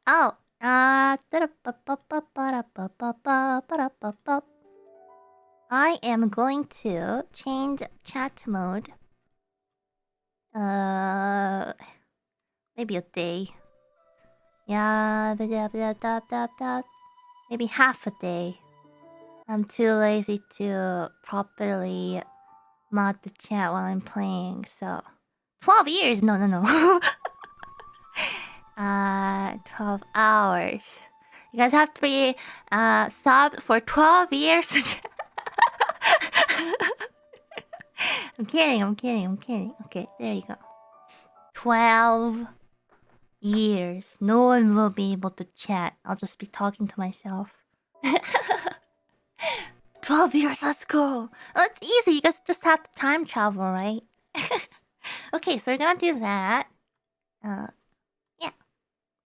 Oh, I am going to change chat mode. Maybe a day. Yeah, maybe half a day. I'm too lazy to properly mod the chat while I'm playing, so 12 years? No. 12 hours. You guys have to be subbed for 12 years. I'm kidding. Okay, there you go. 12 years. No one will be able to chat. I'll just be talking to myself. 12 years, let's go. Oh, it's easy. You guys just have to time travel, right? Okay, so we're gonna do that.